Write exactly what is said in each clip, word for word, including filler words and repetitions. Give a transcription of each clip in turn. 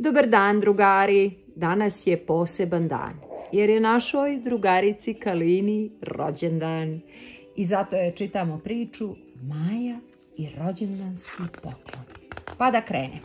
Dobar dan, drugari. Danas je poseban dan, jer je našoj drugarici Kalini rođendan. I zato je čitamo priču Maja i rođendanski poklon. Pa da krenemo.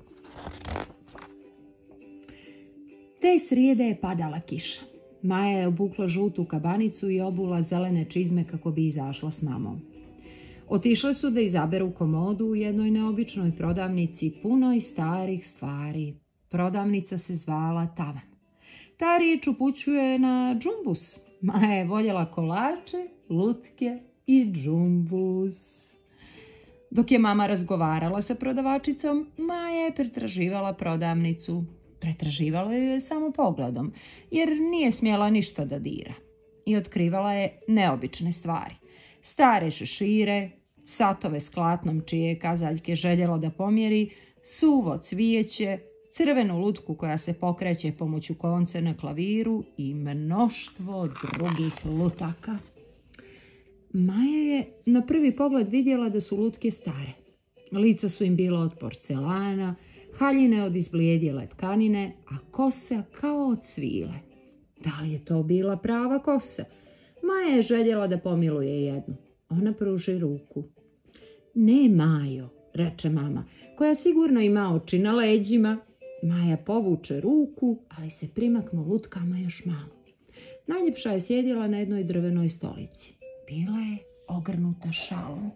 Te srijede je padala kiša. Maja je obukla žutu kabanicu i obula zelene čizme kako bi izašla s mamom. Otišle su da izaberu komodu u jednoj neobičnoj prodavnici punoj starih stvari. Prodavnica se zvala Tavan. Ta riječ upućuje na džumbus. Maja je voljela kolače, lutke i džumbus. Dok je mama razgovarala sa prodavačicom, Maja je pretraživala prodavnicu. Pretraživala ju je samo pogledom, jer nije smjela ništa da dira. I otkrivala je neobične stvari. Stare šešire, satove s klatnom čije je kazaljke željela da pomjeri, suvo cvijeće, crvenu lutku koja se pokreće pomoću konce na klaviru i mnoštvo drugih lutaka. Maja je na prvi pogled vidjela da su lutke stare. Lica su im bila od porcelana, haljine od izblijedjele tkanine, a kosa kao od svile. Da li je to bila prava kosa? Maja je željela da pomiluje jednu. Ona pruži ruku. Ne, Majo, reče mama, koja sigurno ima oči na leđima. Maja povuče ruku, ali se primaknu lutkama još malo. Najljepša je sjedila na jednoj drvenoj stolici. Bila je ogrnuta šalom.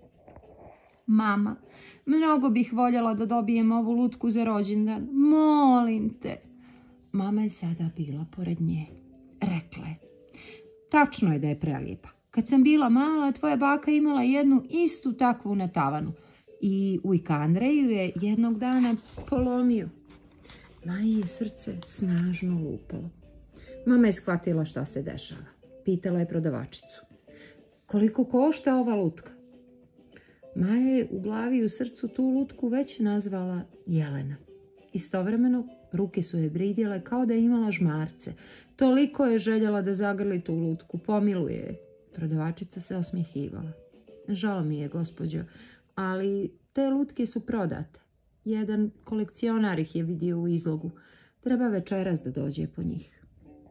Mama, mnogo bih voljela da dobijem ovu lutku za rođendan. Molim te. Mama je sada bila pored nje. Rekla je. Tačno je da je prelijepa. Kad sam bila mala, tvoja baka imala jednu istu takvu na tavanu. I ujka Andreju je jednog dana polomio. Maji je srce snažno lupalo. Mama je shvatila šta se dešava. Pitala je prodavačicu. Koliko košta ova lutka? Maja je u glavi i u srcu tu lutku već nazvala Jelena. Istovremeno ruke su je bridjele kao da je imala žmarce. Toliko je željela da zagrli tu lutku, pomiluje je. Prodavačica se osmjehivala. Žao mi je, gospođo, ali te lutke su prodate. Jedan kolekcionar ih je vidio u izlogu. Treba večeras da dođe po njih.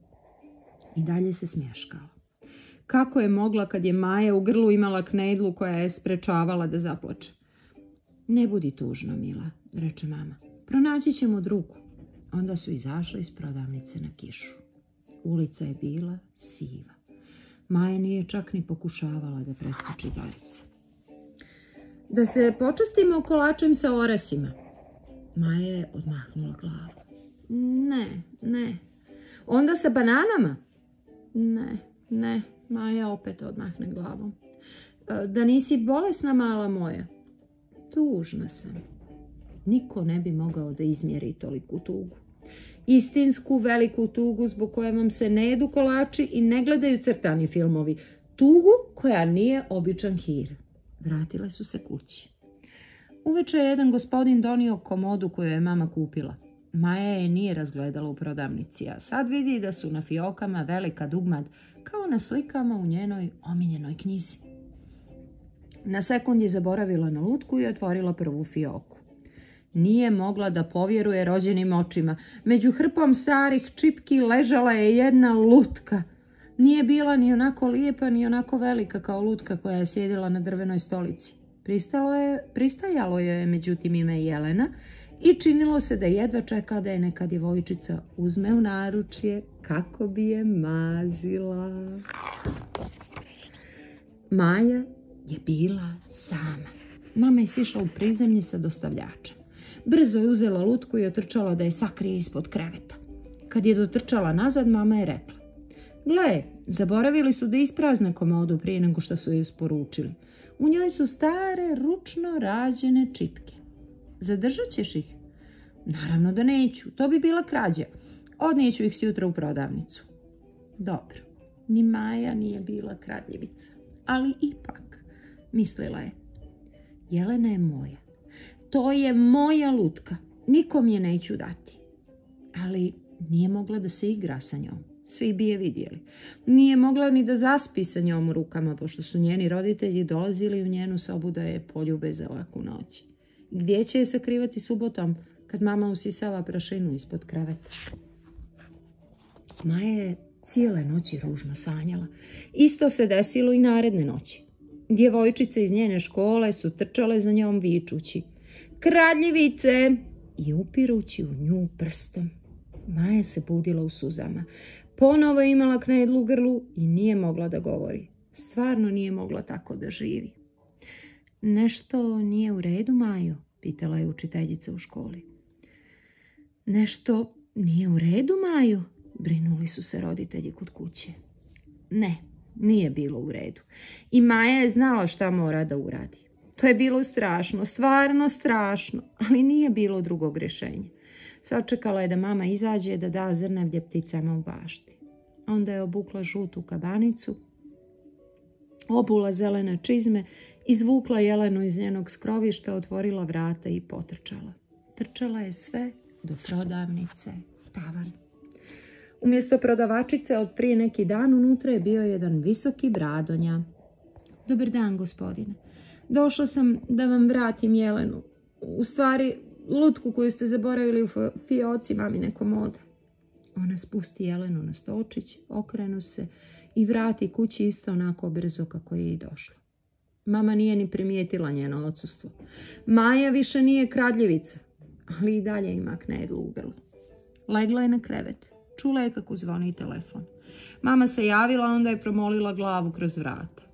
I dalje se smješkala. Kako je mogla kad je Maja u grlu imala knedlu koja je sprečavala da zaplače? Ne budi tužna, mila, reče mama. Pronaći ćemo drugu. Onda su izašle iz prodavnice na kišu. Ulica je bila siva. Maja nije čak ni pokušavala da preskoči barice. Da se počastimo kolačem sa oresima. Maja je odmahnula glavu. Ne, ne. Onda sa bananama? Ne, ne. Maja opet odmahne glavom. Da nisi bolesna, mala moja? Tužna sam. Niko ne bi mogao da izmjeri toliku tugu. Istinsku veliku tugu zbog koje vam se ne jedu kolači i ne gledaju crtani filmovi. Tugu koja nije običan hir. Vratile su se kući. Uveče je jedan gospodin donio komodu koju je mama kupila. Maja je nije razgledala u prodavnici, a sad vidi da su na fiokama velika dugmad, kao na slikama u njenoj omiljenoj knjizi. Na sekund je zaboravila na lutku i otvorila prvu fioku. Nije mogla da povjeruje rođenim očima. Među hrpom starih čipki ležala je jedna lutka. Nije bila ni onako lijepa, ni onako velika kao lutka koja je sjedila na drvenoj stolici. Pristalo je, pristajalo je međutim ime Jelena i činilo se da jedva čeka da je neka djevojčica uzme u naručje kako bi je mazila. Maja je bila sama. Mama je sišla u prizemlje sa dostavljačem. Brzo je uzela lutku i otrčala da je sakrije ispod kreveta. Kad je dotrčala nazad, mama je rekla. Gle, zaboravili su da isprazne komodu prije nego što su je isporučili. U njoj su stare, ručno rađene čipke. Zadržat ćeš ih? Naravno da neću, to bi bila krađa. Odnijeću ih sutra u prodavnicu. Dobro, ni Maja nije bila kradljivica, ali ipak, mislila je. Jelena je moja. To je moja lutka. Nikom je neću dati. Ali nije mogla da se igra sa njom. Svi bi je vidjeli. Nije mogla ni da zaspi sa njom u rukama, pošto su njeni roditelji dolazili u njenu sobu da je poljube za laku noć. Gdje će je sakrivati subotom, kad mama usisava prašinu ispod kreveta. Maja je cijele noći ružno sanjala. Isto se desilo i naredne noći. Djevojčice iz njene škole su trčale za njom vičući "Kradljivice!" i upirući u nju prstom. Maja se budila u suzama. Ponovo je imala knedlu u grlu i nije mogla da govori. Stvarno nije mogla tako da živi. "Nešto nije u redu, Majo?" pitala je učiteljica u školi. "Nešto nije u redu, Majo?" brinuli su se roditelji kod kuće. Ne, nije bilo u redu. I Maja je znala šta mora da uradi. To je bilo strašno, stvarno strašno, ali nije bilo drugog rješenja. Sačekala je da mama izađe da da zrnevlje pticama u bašti. Onda je obukla žutu kabanicu, obula zelene čizme, izvukla Jelenu iz njenog skrovišta, otvorila vrata i potrčala. Trčala je sve do prodavnice tavan. Umjesto prodavačice od prije neki dan unutra je bio jedan visoki bradonja. "Dobar dan, gospodine. Došla sam da vam vratim Jelenu. U stvari, lutku koju ste zaboravili u fioci mamine komode." Ona spusti Jelenu na stolčić, okrenu se i vrati kući isto onako brzo kako je i došla. Mama nije ni primijetila njeno odsustvo. Maja više nije kradljivica, ali i dalje ima knedlu u grlu. Legla je na krevet. Čula je kako zvoni telefon. Mama se javila, onda je promolila glavu kroz vrata.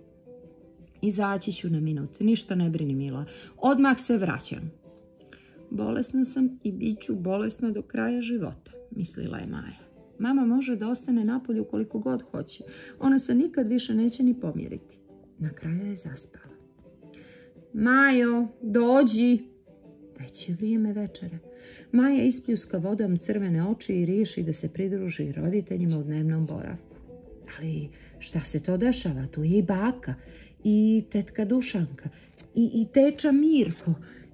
"Izaći ću na minut, ništa ne brini, mila. Odmah se vraćam." "Bolesna sam i bit ću bolesna do kraja života," mislila je Maja. Mama može da ostane napolju koliko god hoće. Ona se nikad više neće ni pomjeriti. Na kraju je zaspala. "Majo, dođi!" Već je vrijeme večere. Maja ispljuska vodom crvene oči i riješi da se pridruži roditeljima u dnevnom boravku. Ali šta se to dešava? Tu je i baka, i tetka Dušanka, i, i teča Mirko,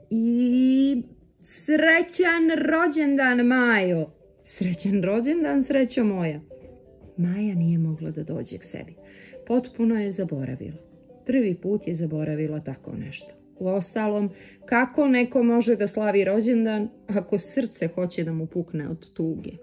i srećan rođendan, Majo! Srećan rođendan, srećo moja! Maja nije mogla da dođe k sebi. Potpuno je zaboravila. Prvi put je zaboravila tako nešto. Uostalom, kako neko može da slavi rođendan ako srce hoće da mu pukne od tuge?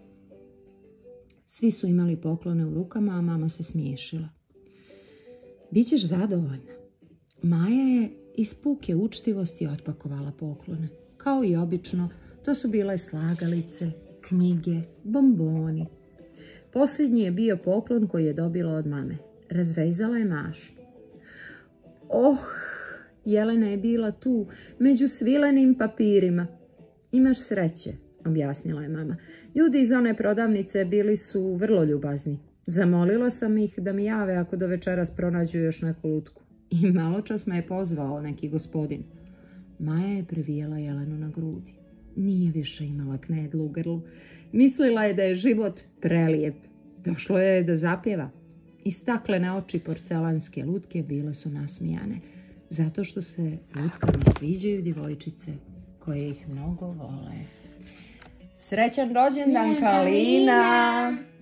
Svi su imali poklone u rukama, a mama se smiješila. "Bićeš zadovoljna." Maja je iz puke učtivosti otpakovala poklone. Kao i obično, to su bile slagalice, knjige, bomboni. Posljednji je bio poklon koji je dobila od mame. Razvezala je mašnu. Oh, Jelena je bila tu, među svilenim papirima. "Imaš sreće," objasnila je mama. "Ljudi iz one prodavnice bili su vrlo ljubazni. Zamolila sam ih da mi jave ako do večeras pronađu još neku lutku. I malo čas me je pozvao neki gospodin." Maja je previjela Jelenu na grudi. Nije više imala knedlu u grlu. Mislila je da je život prelijep. Došlo je da zapjeva. I staklene oči porcelanske lutke bile su nasmijane, zato što se lutkama sviđaju djevojčice koje ih mnogo vole. Srećan rođendan, Kalina!